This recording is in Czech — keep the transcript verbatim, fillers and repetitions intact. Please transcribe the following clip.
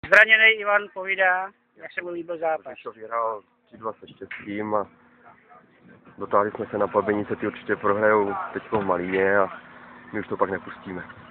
Zraněný Ivan povídá, jak se mu líbil zápas. Řešov vyhrál tři dva se štěstím a dotáhli jsme se na Plbenice, ty určitě prohrajou teď v Malíně a my už to pak nepustíme.